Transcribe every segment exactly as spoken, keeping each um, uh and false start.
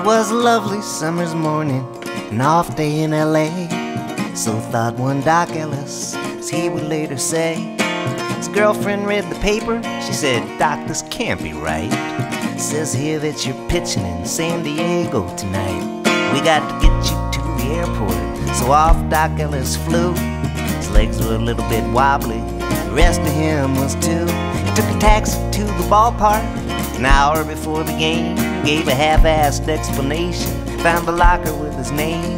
was a lovely summer's morning, an off day in L A. So thought one Doc Ellis, as he would later say. His girlfriend read the paper, she said, "Doc, this can't be right. Says here that you're pitching in San Diego tonight. We got to get you to the airport." So off Doc Ellis flew. His legs were a little bit wobbly, the rest of him was too. He took a taxi to the ballpark an hour before the game, gave a half-assed explanation, found the locker with his name.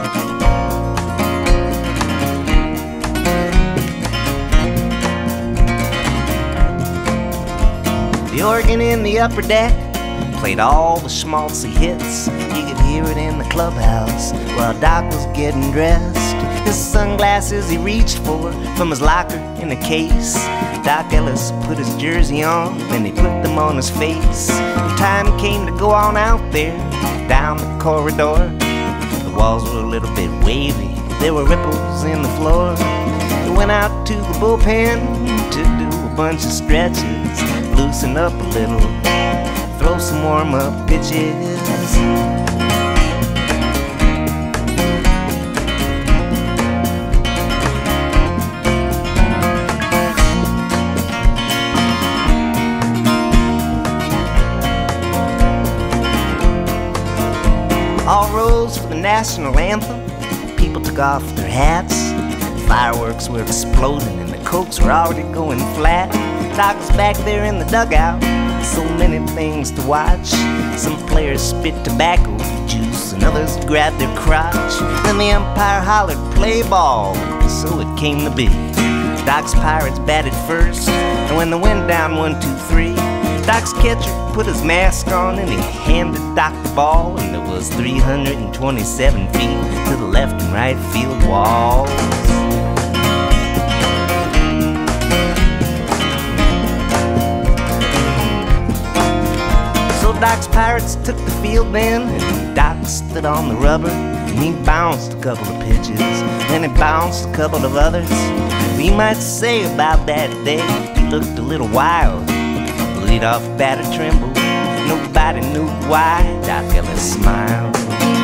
The organ in the upper deck played all the schmaltzy hits. You could hear it in the clubhouse while Doc was getting dressed. His sunglasses he reached for from his locker in a case. Doc Ellis put his jersey on, then he put them on his face. The time came to go on out there, down the corridor. The walls were a little bit wavy, there were ripples in the floor. He went out to the bullpen to do a bunch of stretches, loosen up a little, throw some warm-up pitches. All rose for the national anthem. People took off their hats. Fireworks were exploding and the cokes were already going flat. Doc was back there in the dugout, so many things to watch. Some players spit tobacco juice and others grabbed their crotch. Then the umpire hollered, "Play ball," so it came to be. Doc's Pirates batted first, and when the wind down one, two, three, Doc's catcher put his mask on and he handed Doc the ball, and it was three hundred twenty-seven feet to the left and right field walls. So Doc's Pirates took the field then, and Doc stood on the rubber, and he bounced a couple of pitches, then he bounced a couple of others. You might say about that day, he looked a little wild. Lead-off batter trembled, nobody knew why. Doc Ellis smiled.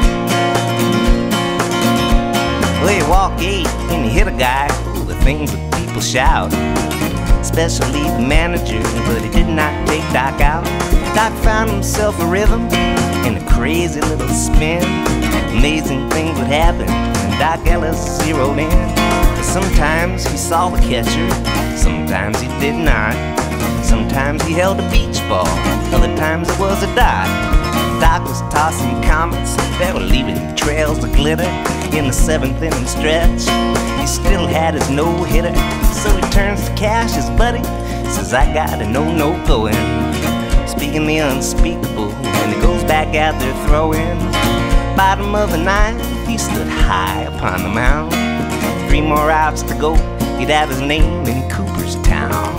Well, you walk eight and you hit a guy, ooh, the things that people shout. Especially the manager, but he did not take Doc out. Doc found himself a rhythm and a crazy little spin. Amazing things would happen when Doc Ellis zeroed in. Sometimes he saw the catcher, sometimes he did not. Sometimes he held a beach ball, other times it was a dot. Doc was tossing comets that were leaving trails of glitter. In the seventh inning stretch, he still had his no-hitter. So he turns to Cash, his buddy, says, "I got a no-no going." Speaking the unspeakable, and he goes back out there throwing. Bottom of the ninth, he stood high upon the mound. Three more outs to go, he'd have his name in Cooperstown.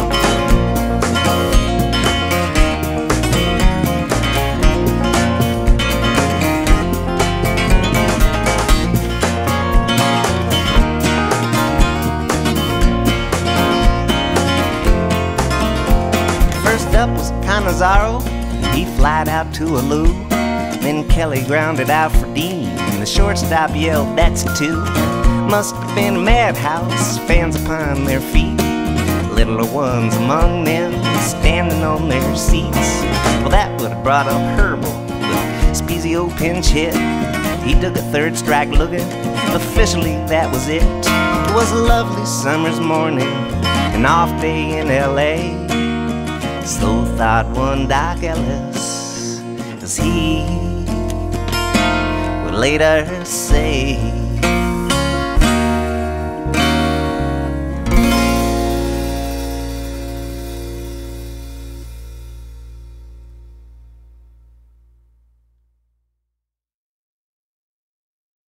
Up was Canizaro, he flied out to a loo. Then Kelly grounded out for Dean, and the shortstop yelled, "That's a two." Must have been a madhouse, fans upon their feet, littler ones among them standing on their seats. Well, that would have brought up Herbal, but Spezio pinch hit. He took a third strike looking, officially that was it. It was a lovely summer's morning, an off day in L A. So thought one Doc Ellis, as he would later say.